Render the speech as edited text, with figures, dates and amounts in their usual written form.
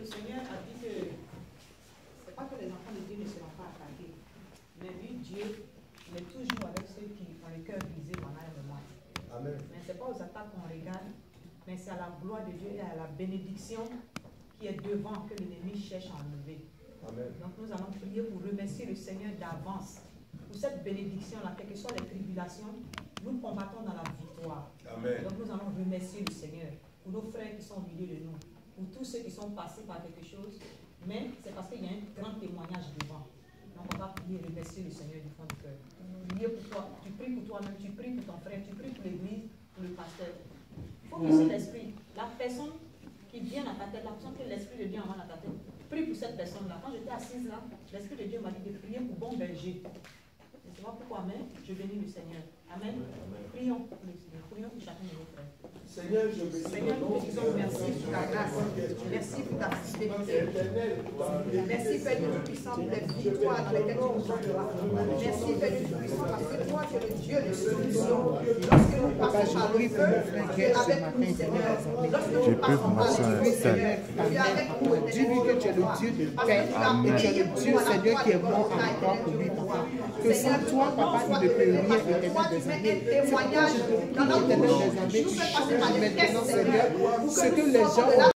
le Seigneur a dit que c'est pas que les enfants de Dieu ne seront pas attaqués, mais lui, Dieu, il est toujours avec ceux qui ont le cœur brisé pendant un moment. Amen. Mais ce n'est pas aux attaques qu'on regarde, mais c'est à la gloire de Dieu et à la bénédiction qui est devant que l'ennemi cherche à enlever. Amen. Donc nous allons prier pour remercier le Seigneur d'avance pour cette bénédiction-là, quelles que soient les tribulations, nous combattons dans la victoire. Amen. Donc nous allons remercier le Seigneur pour nos frères qui sont au milieu de nous, pour tous ceux qui sont passés par quelque chose, mais c'est parce qu'il y a un grand témoignage devant. Donc on va prier et remercier le Seigneur du fond du cœur. Prier pour toi, tu pries pour toi-même, tu pries pour ton frère, tu pries pour l'église, pour le pasteur. Il faut pousser l'esprit. La personne qui vient à ta tête, la personne que l'esprit de Dieu envoie à ta tête, prie pour cette personne-là. Quand j'étais assise là, l'esprit de Dieu m'a dit de prier pour bon berger. Je ne sais pas pourquoi, mais je bénis le Seigneur. Amen. Prions pour le Seigneur. Prions pour chacun de nos frères. Seigneur, je bénis Seigneur, nous te disons merci pour ta grâce. Merci pour ta fidélité. Merci, Père Dieu Tout-Puissant, pour les victoires dans lesquelles tu nous envoies. Merci, Père Dieu Tout-Puissant, parce que toi, tu es le Dieu de solution. Lorsque nous passons par le feu, tu es avec nous, Seigneur. Lorsque nous passons par le feu, Seigneur, tu es avec nous. Dis-lui que tu es le Dieu de paix et tu es le Dieu, Seigneur, qui est bon encore pour lui, papa. Que sans toi, papa, il ne peut rien, éternel des années. Témoignage Éternel des années, tu changes maintenant, Seigneur, ce que les gens ont